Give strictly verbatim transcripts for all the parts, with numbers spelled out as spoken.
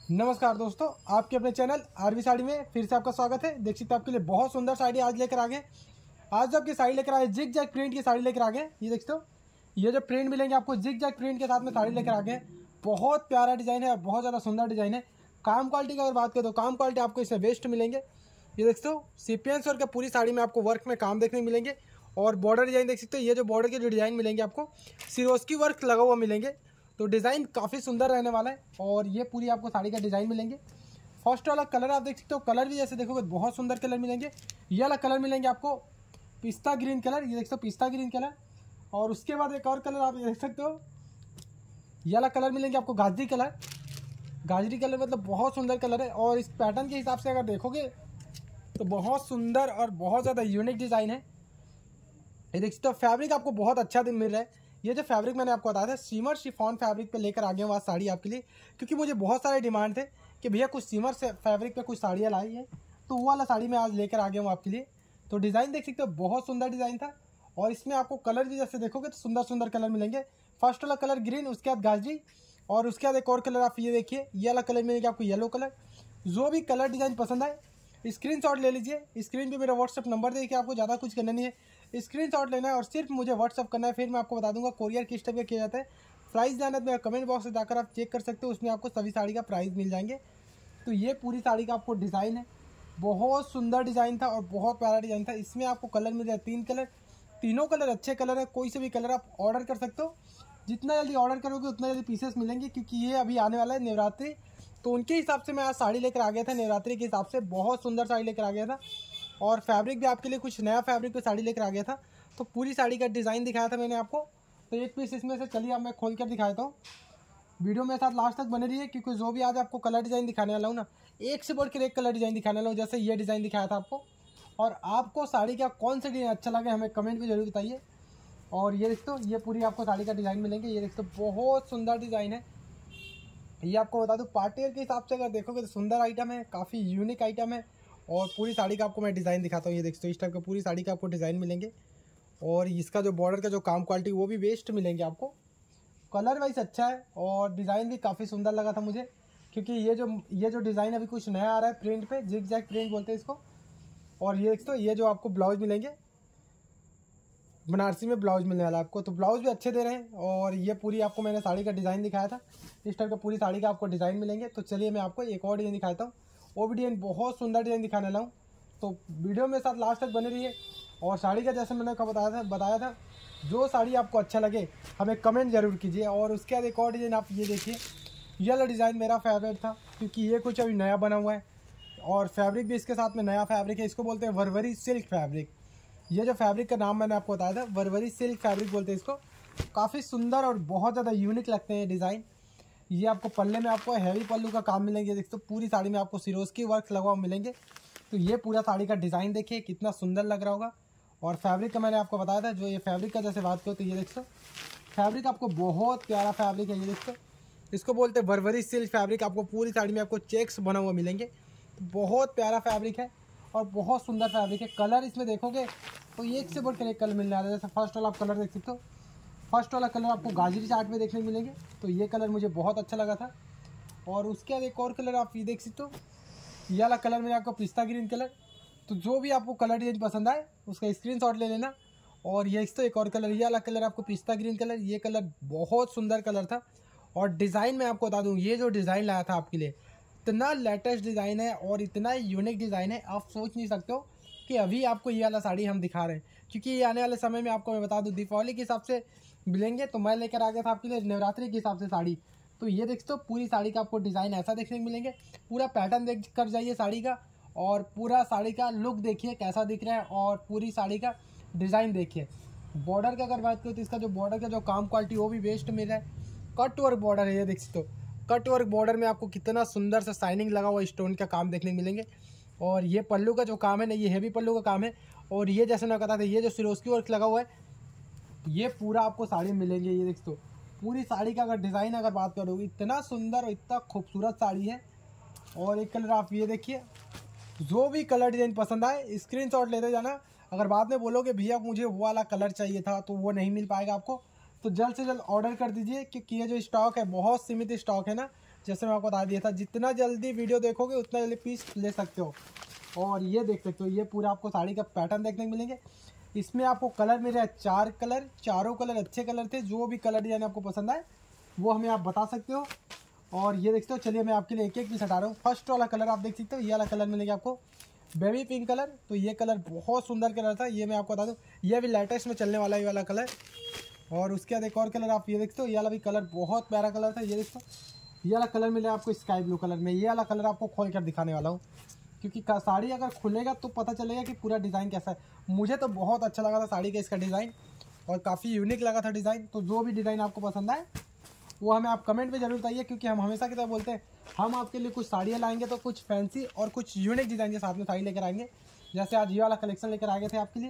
नमस्कार दोस्तों, आपके अपने चैनल आरवी साड़ी में फिर से आपका स्वागत है। देख सकते हैं आपके लिए बहुत सुंदर साड़ी आज लेकर आ गए। आज आपकी साड़ी लेकर आए जिग जैग प्रिंट की साड़ी लेकर आ गए। ये देखते हो, ये जो प्रिंट मिलेंगे आपको जिग जैग प्रिंट के साथ में साड़ी लेकर आ गए। बहुत प्यारा डिजाइन है और बहुत ज़्यादा सुंदर डिजाइन है। काम क्वालिटी की अगर बात करें तो काम क्वालिटी आपको इससे बेस्ट मिलेंगे। ये देखते हो, सीक्वेंस वर्क का पूरी साड़ी में आपको वर्क में काम देखने मिलेंगे। और बॉर्डर डिजाइन देख सकते हो, ये जो बॉर्डर के जो डिजाइन मिलेंगे आपको सिरोस्की वर्क लगा हुआ मिलेंगे। तो डिज़ाइन काफ़ी सुंदर रहने वाला है। और ये पूरी आपको साड़ी का डिज़ाइन मिलेंगे। फर्स्ट वाला कलर आप देख सकते हो, कलर भी जैसे देखोगे बहुत सुंदर कलर मिलेंगे। ये वाला कलर मिलेंगे आपको पिस्ता ग्रीन कलर, ये देख सकते हो पिस्ता ग्रीन कलर। और उसके बाद एक और कलर आप देख सकते हो, ये वाला कलर मिलेंगे आपको गाजरी कलर। गाजरी कलर मतलब बहुत सुंदर कलर है। और इस पैटर्न के हिसाब से अगर देखोगे तो बहुत सुंदर और बहुत ज़्यादा यूनिक डिज़ाइन है। ये देख सकते हो, फैब्रिक आपको बहुत अच्छा दिन मिल रहा है। ये जो फैब्रिक मैंने आपको बताया था सीमर शिफॉन फैब्रिक पे लेकर आ गया हूँ आज साड़ी आपके लिए, क्योंकि मुझे बहुत सारे डिमांड थे कि भैया कुछ सीमर से फैब्रिक पे कुछ साड़ियाँ लाई है, तो वो वाला साड़ी मैं आज लेकर आ गया हूँ आपके लिए। तो डिज़ाइन देख सकते हो, बहुत सुंदर डिज़ाइन था। और इसमें आपको कलर भी जैसे देखोगे तो सुंदर सुंदर कलर मिलेंगे। फर्स्ट वाला कलर ग्रीन, उसके बाद गाजरी, और उसके बाद एक और कलर आप ये देखिए, ये वाला कलर मिलेगा आपको येलो कलर। जो भी कलर डिज़ाइन पसंद आए स्क्रीनशॉट ले लीजिए। स्क्रीन पे मेरा व्हाट्सअप नंबर देखिए, आपको ज़्यादा कुछ करना नहीं है, स्क्रीनशॉट लेना है और सिर्फ मुझे व्हाट्सअप करना है। फिर मैं आपको बता दूंगा कोरियर किस टाइप का किया जाता है। प्राइस जानना है तो मेरा कमेंट बॉक्स में जाकर आप चेक कर सकते हो, उसमें आपको सभी साड़ी का प्राइस मिल जाएंगे। तो ये पूरी साड़ी का आपको डिज़ाइन है, बहुत सुंदर डिज़ाइन था और बहुत प्यारा डिज़ाइन था। इसमें आपको कलर मिल जाए तीन कलर, तीनों कलर अच्छे कलर है। कोई से भी कलर आप ऑर्डर कर सकते हो। जितना जल्दी ऑर्डर करोगे उतना जल्दी पीसेस मिलेंगे, क्योंकि ये अभी आने वाला है नवरात्रि। तो उनके हिसाब से मैं आज साड़ी लेकर आ गया था, नवरात्रि के हिसाब से बहुत सुंदर साड़ी लेकर आ गया था। और फैब्रिक भी आपके लिए कुछ नया फैब्रिक पे साड़ी लेकर आ गया था। तो पूरी साड़ी का डिज़ाइन दिखाया था मैंने आपको। तो एक पीस इसमें से चलिए अब मैं खोल कर दिखाता हूँ। वीडियो मेरे साथ लास्ट तक बने रहिए, क्योंकि जो भी आज आपको कलर डिज़ाइन दिखाने वाला हूँ ना, एक से बढ़कर एक कलर डिज़ाइन दिखाने वाला हूँ। जैसे ये डिज़ाइन दिखाया था आपको, और आपको साड़ी का कौन सा डिज़ाइन अच्छा लगे हमें कमेंट में जरूर बताइए। और ये देखते हो, ये पूरी आपको साड़ी का डिज़ाइन मिलेंगे। ये देखते हो, बहुत सुंदर डिज़ाइन है। ये आपको बता दूं, पार्टी वेयर के हिसाब से अगर देखोगे तो सुंदर आइटम है, काफ़ी यूनिक आइटम है। और पूरी साड़ी का आपको मैं डिज़ाइन दिखाता हूँ। ये देखते हो, इस टाइप का पूरी साड़ी का आपको डिज़ाइन मिलेंगे। और इसका जो बॉर्डर का जो काम क्वालिटी वो भी बेस्ट मिलेंगे आपको। कलर वाइज अच्छा है और डिज़ाइन भी काफ़ी सुंदर लगा था मुझे, क्योंकि ये जो ये जो डिज़ाइन अभी कुछ नया आ रहा है प्रिंट पे, जिग जैग प्रिंट बोलते हैं इसको। और ये देखते हो, ये जो आपको ब्लाउज मिलेंगे बनारसी में ब्लाउज मिलने वाला है आपको, तो ब्लाउज भी अच्छे दे रहे हैं। और ये पूरी आपको मैंने साड़ी का डिज़ाइन दिखाया था, इस टाइप का पूरी साड़ी का आपको डिज़ाइन मिलेंगे। तो चलिए मैं आपको एक और डिज़ाइन दिखाता हूँ। वो भी डिज़ाइन बहुत सुंदर डिज़ाइन दिखाने वाला हूँ। तो वीडियो में साथ लास्ट तक बने रहिए। और साड़ी का जैसे मैंने कब बताया था बताया था जो साड़ी आपको अच्छा लगे हमें कमेंट जरूर कीजिए। और उसके बाद एक और डिज़ाइन आप ये देखिए, ये वाला डिज़ाइन मेरा फेवरेट था, क्योंकि ये कुछ अभी नया बना हुआ है और फैब्रिक भी इसके साथ में नया फैब्रिक है। इसको बोलते हैं वर्वरी सिल्क फैब्रिक। ये जो फैब्रिक का नाम मैंने आपको बताया था वर्वरी सिल्क फैब्रिक बोलते हैं इसको। काफ़ी सुंदर और बहुत ज़्यादा यूनिक लगते हैं डिज़ाइन। ये आपको पल्ले में आपको हैवी पल्लू का काम मिलेंगे। देखते हो, पूरी साड़ी में आपको सिरोस्की वर्क लगा हुआ मिलेंगे। तो ये पूरा साड़ी का डिज़ाइन देखिए कितना सुंदर लग रहा होगा। और फैब्रिक का मैंने आपको बताया था, जो ये फैब्रिक का जैसे बात करो तो ये देखते हो, फैब्रिक आपको बहुत प्यारा फैब्रिक है। ये देखते हो, इसको बोलते हैं वर्वरी सिल्क फैब्रिक। आपको पूरी साड़ी में आपको चेक्स बना हुआ मिलेंगे। तो बहुत प्यारा फैब्रिक है और बहुत सुंदर फैब्रिक है। कलर इसमें देखोगे तो एक से बढ़कर एक कलर मिलने वाला है। जैसे फर्स्ट वाला आप कलर देख सकते हो, फर्स्ट वाला कलर आपको गाजरी चार्ट में देखने को मिलेंगे। तो ये कलर मुझे बहुत अच्छा लगा था। और उसके बाद एक और कलर आप ये देख सकते हो, ये वाला कलर मेरा आपको पिस्ता ग्रीन कलर। तो जो भी आपको कलर डिजाइन पसंद आए उसका स्क्रीनशॉट ले लेना। और ये तो एक और कलर, ये वाला कलर आपको पिस्ता ग्रीन कलर। ये कलर बहुत सुंदर कलर था। और डिज़ाइन मैं आपको बता दूँ, ये जो डिज़ाइन लाया था आपके लिए इतना लेटेस्ट डिज़ाइन है और इतना यूनिक डिज़ाइन है, आप सोच नहीं सकते हो कि अभी आपको ये वाला साड़ी हम दिखा रहे हैं। क्योंकि ये आने वाले समय में आपको मैं बता दूं दीपावली के हिसाब से मिलेंगे। तो मैं लेकर आ गया था आपके लिए नवरात्रि के हिसाब से साड़ी। तो ये देखते हो, पूरी साड़ी का आपको डिज़ाइन ऐसा देखने को मिलेंगे। पूरा पैटर्न देख कर जाइए साड़ी का, और पूरा साड़ी का लुक देखिए कैसा दिख रहा है। और पूरी साड़ी का डिज़ाइन देखिए। बॉर्डर की अगर बात करें तो इसका जो बॉर्डर का जो काम क्वालिटी वो भी बेस्ट मिल रहा है। कट वर्क बॉर्डर है, ये देख सकते हो, कट वर्क बॉर्डर में आपको कितना सुंदर सा शाइनिंग लगा हुआ स्टोन का काम देखने को मिलेंगे। और ये पल्लू का जो काम है ना, ये हैवी पल्लू का काम है। और ये जैसे मैं कहता था, ये जो सिरोस्की वर्क लगा हुआ है, ये पूरा आपको साड़ी में मिलेंगे। ये देख दो, पूरी साड़ी का अगर डिज़ाइन अगर बात करोगे, इतना सुंदर और इतना खूबसूरत साड़ी है। और एक कलर आप ये देखिए, जो भी कलर डिज़ाइन पसंद आए स्क्रीनशॉट लेते जाना। अगर बाद में बोलोगे भैया मुझे वो वाला कलर चाहिए था, तो वो नहीं मिल पाएगा आपको। तो जल्द से जल्द ऑर्डर कर दीजिए, क्योंकि ये जो स्टॉक है बहुत सीमित स्टॉक है ना। जैसे मैं आपको बता दिया था, जितना जल्दी वीडियो देखोगे उतना जल्दी पीस ले सकते हो। और ये देख सकते हो, ये पूरा आपको साड़ी का पैटर्न देखने को मिलेंगे। इसमें आपको कलर मिल रहा है चार कलर, चारों कलर अच्छे कलर थे। जो भी कलर डिजाइन आपको पसंद आए वो हमें आप बता सकते हो। और ये देखते हो, चलिए मैं आपके लिए एक एक पीस हटा रहा हूँ। फर्स्ट वाला कलर आप देख सकते हो, ये वाला कलर मिलेगा आपको बेबी पिंक कलर। तो ये कलर बहुत सुंदर कलर था, ये मैं आपको बता दूँ, ये भी लेटेस्ट में चलने वाला है ये वाला कलर। और उसके बाद एक और कलर आप ये देखते हो, ये वाला भी कलर बहुत प्यारा कलर था। ये देखते हो, ये वाला कलर मिला आपको स्काई ब्लू कलर में। ये वाला कलर आपको खोल कर दिखाने वाला हूँ, क्योंकि साड़ी अगर खुलेगा तो पता चलेगा कि पूरा डिज़ाइन कैसा है। मुझे तो बहुत अच्छा लगा था साड़ी का इसका डिज़ाइन, और काफ़ी यूनिक लगा था डिज़ाइन। तो जो भी डिज़ाइन आपको पसंद आए वो हमें आप कमेंट में जरूर बताइए, क्योंकि हम हमेशा की तरह बोलते हैं हम आपके लिए कुछ साड़ियाँ लाएंगे तो कुछ फैंसी और कुछ यूनिक डिज़ाइन के साथ में साड़ी लेकर आएंगे। जैसे आज ये वाला कलेक्शन लेकर आ गए थे आपके लिए।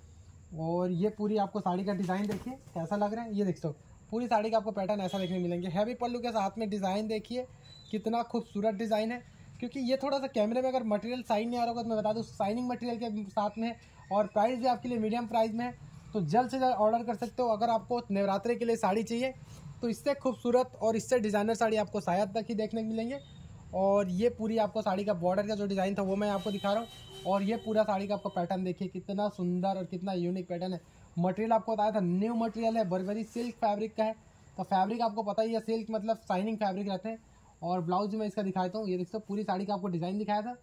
और ये पूरी आपको साड़ी का डिज़ाइन देखिए कैसा लग रहा है। ये देख सकते हो, पूरी साड़ी का आपको पैटर्न ऐसा देखने मिलेंगे। हैवी पल्लू के साथ में डिज़ाइन देखिए कितना खूबसूरत डिज़ाइन है। क्योंकि ये थोड़ा सा कैमरे में अगर मटेरियल साइन नहीं आ रहा होगा तो मैं बता दूँ शाइनिंग मटेरियल के साथ में है, और प्राइस भी आपके लिए मीडियम प्राइस में है। तो जल्द से जल्द ऑर्डर कर सकते हो। अगर आपको नवरात्रि के लिए साड़ी चाहिए तो इससे खूबसूरत और इससे डिज़ाइनर साड़ी आपको शायद तक ही देखने को मिलेंगे। और ये पूरी आपको साड़ी का बॉर्डर का जो डिज़ाइन था वो मैं आपको दिखा रहा हूँ। और ये पूरा साड़ी का आपको पैटर्न देखिए कितना सुंदर और कितना यूनिक पैटर्न है। मटेरियल आपको बताया था न्यू मटेरियल है, बर्बरी सिल्क फैब्रिक का है। तो फैब्रिक आपको पता ही है, सिल्क मतलब शाइनिंग फैब्रिक रहते हैं। और ब्लाउज मैं इसका दिखाता हूँ, ये देखो पूरी साड़ी का आपको डिज़ाइन दिखाया था।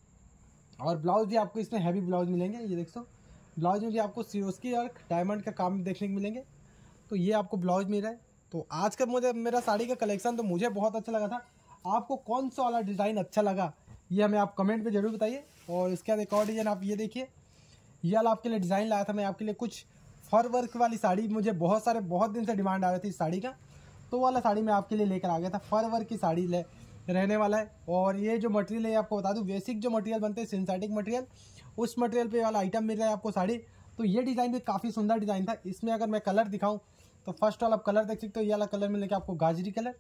और ब्लाउज भी आपको इसमें हैवी ब्लाउज मिलेंगे। ये देखो ब्लाउज में भी आपको सिरोस्की और डायमंड का काम देखने को मिलेंगे। तो ये आपको ब्लाउज मिल रहा है। तो आज का मुझे मेरा साड़ी का कलेक्शन तो मुझे बहुत अच्छा लगा था। आपको कौन सा वाला डिज़ाइन अच्छा लगा ये हमें आप कमेंट में ज़रूर बताइए। और इसके बाद एक और डिज़ाइन आप ये देखिए, ये वाला आपके लिए डिज़ाइन लाया था मैं आपके लिए। कुछ फर वर्क वाली साड़ी, मुझे बहुत सारे बहुत दिन से डिमांड आ रही थी इस साड़ी का, तो वाला साड़ी मैं आपके लिए लेकर आ गया था। फर वर्क की साड़ी ले रहने वाला है। और ये जो मटेरियल है आपको बता दूं, बेसिक जो मटेरियल बनते हैं सिंथेटिक मटेरियल, उस मटेरियल पे वाला आइटम मिल रहा है आपको साड़ी। तो ये डिज़ाइन भी काफ़ी सुंदर डिज़ाइन था। इसमें अगर मैं कलर दिखाऊं तो फर्स्ट वाला आप कलर देख सकते हो, ये वाला कलर मिलेगा आपको गाजरी कलर।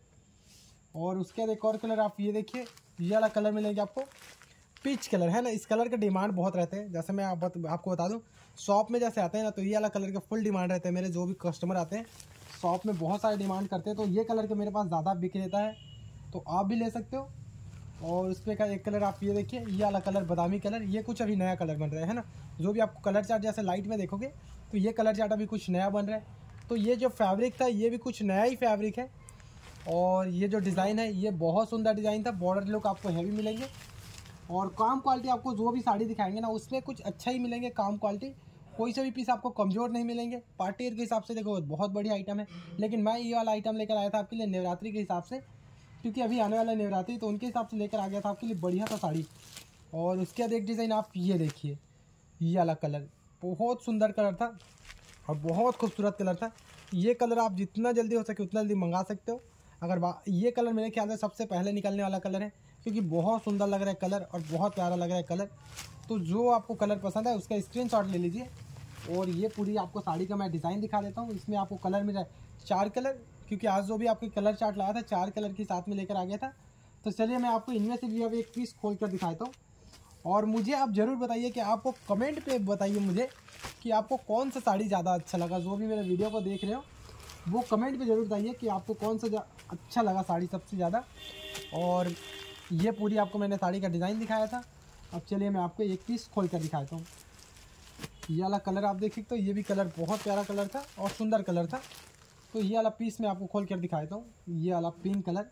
और उसके बाद एक और कलर आप ये देखिए, ये वाला कलर मिलेगा आपको पीच कलर, है ना। इस कलर का डिमांड बहुत रहते हैं। जैसे मैं आप, आपको बता दूं, शॉप में जैसे आते हैं ना तो ये वाला कलर के फुल डिमांड रहते हैं। मेरे जो भी कस्टमर आते हैं शॉप में बहुत सारे डिमांड करते हैं, तो ये कलर के मेरे पास ज़्यादा बिक रहता है, तो आप भी ले सकते हो। और उस पर का एक कलर आप ये देखिए, ये वाला कलर बादामी कलर, ये कुछ अभी नया कलर बन रहा है ना। जो भी आपको कलर चार्ट जैसे लाइट में देखोगे तो ये कलर चार्ट अभी कुछ नया बन रहा है। तो ये जो फैब्रिक था ये भी कुछ नया ही फैब्रिक है। और ये जो डिज़ाइन है ये बहुत सुंदर डिज़ाइन था। बॉर्डर लुक आपको हैवी मिलेंगे, और काम क्वालिटी आपको जो भी साड़ी दिखाएंगे ना उसमें कुछ अच्छा ही मिलेंगे। काम क्वालिटी कोई से भी पीस आपको कमज़ोर नहीं मिलेंगे। पार्टी वेयर के हिसाब से देखो बहुत बढ़िया आइटम है। लेकिन मैं ये वाला आइटम लेकर आया था आपके लिए नवरात्रि के हिसाब से, क्योंकि अभी आने वाला नवरात्रि, तो उनके हिसाब से लेकर आ गया था आपके लिए बढ़िया था साड़ी। और उसके बाद एक डिज़ाइन आप ये देखिए, ये वाला कलर बहुत सुंदर कलर था और बहुत खूबसूरत कलर था। ये कलर आप जितना जल्दी हो सके उतना जल्दी मंगा सकते हो। अगर ये कलर मेरे ख्याल से सबसे पहले निकलने वाला कलर है, क्योंकि बहुत सुंदर लग रहा है कलर और बहुत प्यारा लग रहा है कलर। तो जो आपको कलर पसंद है उसका स्क्रीनशॉट ले लीजिए। और ये पूरी आपको साड़ी का मैं डिज़ाइन दिखा देता हूँ। इसमें आपको कलर मिल रहा है चार कलर, क्योंकि आज जो भी आपको कलर चार्ट लाया था चार कलर के साथ में लेकर आ गया था। तो चलिए मैं आपको इनमें से भी अब एक पीस खोल कर दिखाता हूँ। और मुझे आप ज़रूर बताइए कि आपको कमेंट पे बताइए मुझे कि आपको कौन सा साड़ी ज़्यादा अच्छा लगा। जो भी मेरे वीडियो को देख रहे हो वो कमेंट पे ज़रूर बताइए कि आपको कौन सा अच्छा लगा साड़ी सबसे ज़्यादा। और ये पूरी आपको मैंने साड़ी का डिज़ाइन दिखाया था। अब चलिए मैं आपको एक पीस खोल कर दिखाता हूँ। ये वाला कलर आप देख सकते हो, ये भी कलर बहुत प्यारा कलर था और सुंदर कलर था। तो ये वाला पीस मैं आपको खोल कर दिखाता हूँ। ये वाला पिंक कलर,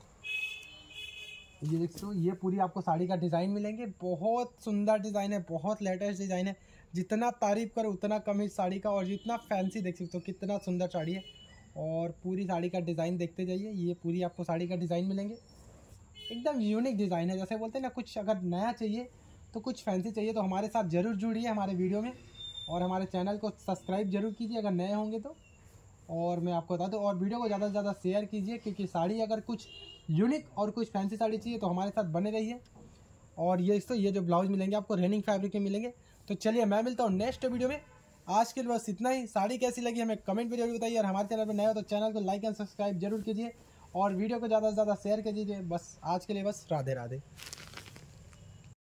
ये देख सकते हो, ये पूरी आपको साड़ी का डिज़ाइन मिलेंगे। बहुत सुंदर डिज़ाइन है, बहुत लेटेस्ट डिज़ाइन है। जितना तारीफ़ करो उतना कम है इस साड़ी का। और जितना फैंसी देख सकते हो कितना सुंदर साड़ी है। और पूरी साड़ी का डिज़ाइन देखते जाइए, ये पूरी आपको साड़ी का डिज़ाइन मिलेंगे। एकदम यूनिक डिज़ाइन है। जैसे बोलते हैं ना, कुछ अगर नया चाहिए तो कुछ फैंसी चाहिए तो हमारे साथ ज़रूर जुड़िए हमारे वीडियो में। और हमारे चैनल को सब्सक्राइब जरूर कीजिए अगर नए होंगे तो। और मैं आपको बता दूं, और वीडियो को ज़्यादा से ज़्यादा शेयर कीजिए, क्योंकि साड़ी अगर कुछ यूनिक और कुछ फैंसी साड़ी चाहिए तो हमारे साथ बने रहिए। और ये तो ये जो ब्लाउज मिलेंगे आपको रनिंग फैब्रिक में मिलेंगे। तो चलिए मैं मिलता हूँ नेक्स्ट वीडियो में। आज के लिए बस इतना ही। साड़ी कैसी लगी हमें कमेंट में जरूर बताइए। और हमारे चैनल पर नए हो तो चैनल को लाइक एंड सब्सक्राइब जरूर कीजिए और वीडियो को ज़्यादा से ज़्यादा शेयर कीजिए। बस आज के लिए बस राधे राधे।